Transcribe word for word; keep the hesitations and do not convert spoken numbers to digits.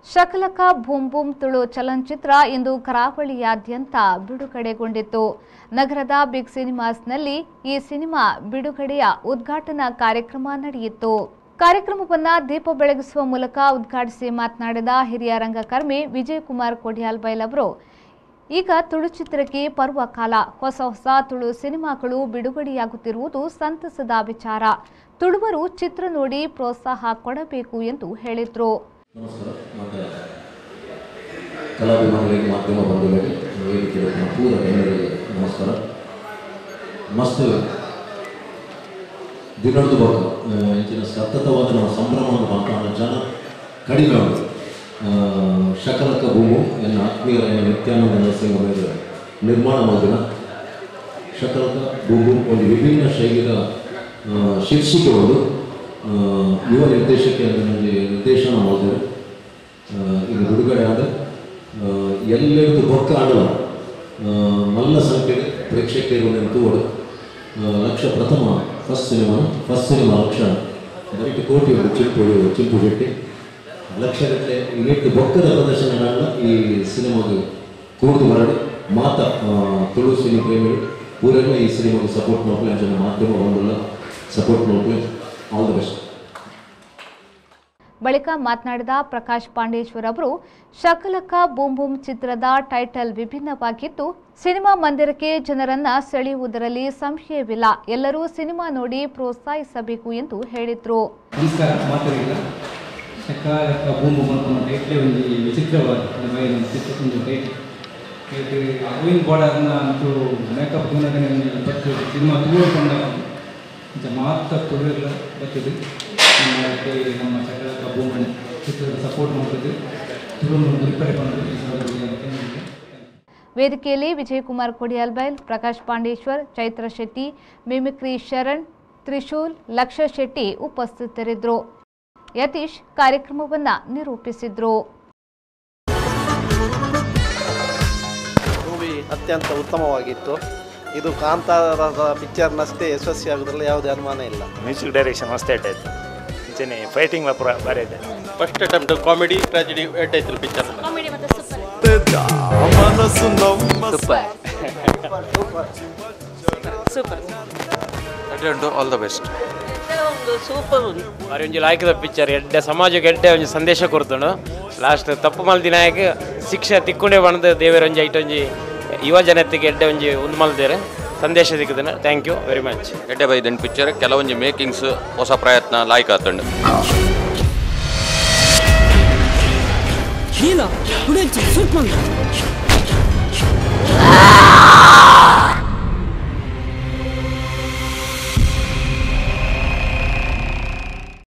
Shakalaka Boom boom Tulu ಚಲನಚಿತ್ರ ಇಂದು ಕರಾವಳಿಯಾದ್ಯಂತ ಬಿಡುಗಡೆಗೊಂಡಿತು. ನಗರದ big ಸಿನಿಮಾಸ್ನಲ್ಲಿ ಈ ಸಿನಿಮಾ ಬಿಡುಗಡೆಯ ಉದ್ಘಾಟನಾ ಕಾರ್ಯಕ್ರಮ ನಡೆಯಿತು. ಕಾರ್ಯಕ್ರಮವನ್ನು ದೀಪ ಬೆಳಗಿಸುವ ಮೂಲಕ ಉದ್ಘಾಟಿಸಿ ಮಾತನಾಡಿದ ಹಿರಿಯ ರಂಗಕರ್ಮಿ ವಿಜಯಕುಮಾರ್ ಕೊಡಿಯಾಲ್ಬೈಲ್ ಅವರು, ಈಗ ತುಳು ಚಿತ್ರಕ್ಕೆ ಪರ್ವಕಾಲ, ಹೊಸ ಹೊಸ ತುಳು ಸಿನಿಮಾಗಳು ಬಿಡುಗಡೆಯಾಗುತ್ತಿರುವುದು ಸಂತಸದ ವಿಚಾರ. ತುಳುವರು ಚಿತ್ರ ನೋಡಿ ಪ್ರೋತ್ಸಾಹ ಕೊಡಬೇಕು ಎಂದು ಹೇಳಿದರು. ನಮಸ್ಕಾರ. ಮತ್ತು ಕಲಾಭಿಮಾನಿಗಳಿಗೆ, ಮಾಧ್ಯಮ ಬಂಧುಗಳಿಗೆ, ವೇದಿಕೆಯ ಪೂರ ಗಣ್ಯರಿಗೆ ನಮಸ್ಕಾರ. ಮಸ್ತ್ ದಿನದ ಬಗ್ಗೆ ಇಂಚಿನ ಸತತವಾದ ನಮ್ಮ ಸಂಭ್ರಮವನ್ನು ಮಾತಾಡೋ ಜನ ಕಡಿಮೆ ಉಂಟು. ಶಕಲಕ ಭೂಮು ಎನ್ನ ಆತ್ಮೀಯರ ನಿತ್ಯಾನಂದ ನರಸಿಂಹ ನಿರ್ಮಾಣ ಮಾಡಿದ ಶಕಲಕ ಭೂಮು ಒಂದು ವಿಭಿನ್ನ ಶೈಲಿಯ ಶೀರ್ಷಿಕೆ ಒಂದು ಯುವ ನಿರ್ದೇಶಕ ನನಗೆ ನಿರ್ದೇಶನ ಮಾಡಿದರು. ಈಗ ಬಿಡುಗಡೆ ಆದ ಎಲ್ಲರಿಗೂ ಬೊಕ್ಕ ಆಡಲ್ಲ ಮಲ್ಲ ಸಂಖ್ಯೆಗೆ ಪ್ರೇಕ್ಷಕರು ನಿಂತುವರು ಲಕ್ಷ ಪ್ರಥಮ ಫಸ್ಟ್ ಸಿನಿಮಾ ಫಸ್ಟ್ ಸಿನಿಮಾ ಲಕ್ಷ ದಯವಿಟ್ಟು ಕೋಟಿ ಒಂದು ಚಿಂಪು ಚಿಂಪು ಶೆಟ್ಟಿ ಲಕ್ಷಗಟ್ಟಲೆ ಇಲ್ಲಿಟ್ಟು ಬೊಕ್ಕದ ಪ್ರದರ್ಶನಗಳನ್ನ ಈ ಸಿನಿಮಾಗೆ ಕೂಡಿದು ಮಾಡಿ ಮಾತಾ ತುಳು ಸಿನಿ ಪ್ರೇಮಿಗಳು ಪೂರೆಲ್ಲ ಈ ಸಿನಿಮಾಗೆ ಸಪೋರ್ಟ್ ಮಾಡ್ಕೊಳ್ಳಿ ಅಂತ ಮಾಧ್ಯಮ ಒಂದಲ್ಲ ಸಪೋರ್ಟ್ ಮಾಡ್ಕೊಳ್ಳಿ. All the best. ಬಳಿಕ ಮಾತನಾಡಿದ ಪ್ರಕಾಶ್ ಪಾಂಡೇಶ್ವರ್ ಅವರು, ಶಕಲಕ ಬೂಮ್ ಬೂಮ್ ಚಿತ್ರದ ಟೈಟಲ್ ವಿಭಿನ್ನವಾಗಿದ್ದು ಸಿನಿಮಾ ಮಂದಿರಕ್ಕೆ ಜನರನ್ನ ಸೆಳೆಯುವುದರಲ್ಲಿ ಸಂಶಯವಿಲ್ಲ. ಎಲ್ಲರೂ ಸಿನಿಮಾ ನೋಡಿ ಪ್ರೋತ್ಸಾಹಿಸಬೇಕು ಎಂದು ಹೇಳಿದರು. ನಮಸ್ಕಾರ. ಮಾತಾಡಿಲ್ಲ ಶಕಲಕ ಬೂಮ್ ಬೂಮ್ ಅಂತ ಟೈಟ್ಲೇ ಒಂದು ವಿಚಿತ್ರವಾದ ಒಂದು ಟೈಟ್ಲ್ ಹೂವಿನ ಬೋರ್ಡರ್ನ ಅಂತೂ ಮೇಕಪ್ ಗುಣಗಣೆ ಇಪ್ಪತ್ತು ಸಿನಿಮಾ ತುಳುಕೊಂಡ ಮಾತ್ರ ತುಳುವೆಲ್ಲ ಬರ್ತಿದೆ. ನಮ್ಮ ಶಕಲಕ ಬೂಮ್ ಬೂಮ್ ಚಿತ್ರದ ಸಪೋರ್ಟ್ ಮಾಡ್ತಿದ್ದು ತುಳು ರಿಪೇರಿ ಮಾಡೋದು. ವೇದಿಕೆಯಲ್ಲಿ ವಿಜಯಕುಮಾರ್ ಕೊಡಿಯಾಲ್ಬೈಲ್, ಪ್ರಕಾಶ್ ಪಾಂಡೇಶ್ವರ್, ಚೈತ್ರ ಶೆಟ್ಟಿ, ಮಿಮಿಕ್ರಿ ಶರಣ್, ತ್ರಿಶೂಲ್, ಲಕ್ಷ ಶೆಟ್ಟಿ ಉಪಸ್ಥಿತರಿದ್ದರು. ಯತೀಶ್ ಕಾರ್ಯಕ್ರಮವನ್ನು ನಿರೂಪಿಸಿದ್ರು. ಮೂವಿ ಅತ್ಯಂತ ಉತ್ತಮವಾಗಿತ್ತು. ಇದು ಕಾಂತಾರದ ಪಿಕ್ಚರ್ನಷ್ಟೇ ಯಶಸ್ವಿಯಾಗೋದ್ರಲ್ಲಿ ಯಾವುದೇ ಅನುಮಾನ ಇಲ್ಲ. ಮ್ಯೂಸಿಕ್ ಡೈರೆಕ್ಷನ್ ಮಸ್ತ್ ಇಟ್ಟಾಯ್ತು. ಇಂಚನೆ ಫೈಟಿಂಗ್ ಪೂರ ಬಾರಿ ಇದೆ. ಫಸ್ಟ್ ಅಟೆಂಪ್ಟ್ ಕಾಮಿಡಿ ಟ್ರಾಜಿಡಿ ಇಟ್ಟಾಯ್ತು ಪಿಕ್ಚರ್. ಕಾಮಿಡಿ ಮತ್ತೆ super super attend all the best. Super ಬಾರಿ ಒಂಜಿ ಲಾಯ್ಕದ ಪಿಕ್ಚರ್. ಎಡ್ಡೆ ಸಮಾಜಕ್ಕೆ ಎಡ್ಡೆ ಒಂಜಿ ಸಂದೇಶ ಕೊಡ್ತುಂಡು. ಲಾಸ್ಟ್ ತಪ್ಪು ಮಲ್ದಿನ ಶಿಕ್ಷೆ ತಿಕ್ಕೊಂಡೇ ಬಣ್ಣದ ದೇವರ ಒಂಜಿ ಐಟ ಒಂಜಿ ಯುವ ಜನತೆಗೆ ಎಡ್ಡೆ ಒಂಜಿ ಒಂದು ಮಲ್ದೇರೆ ಸಂದೇಶ ಸಿಕ್ಕುದಿನ. Thank you very much. ಎಡ್ಡೆ ಬೈದನ್ ಪಿಕ್ಚರ್ ಕೆಲವೊಂಜಿ ಮೇಕಿಂಗ್ಸ್ ಹೊಸ ಪ್ರಯತ್ನ ಲಾಯ್ಕ್ ಆತುಂಡು. Hila, Bulenci, Surtman.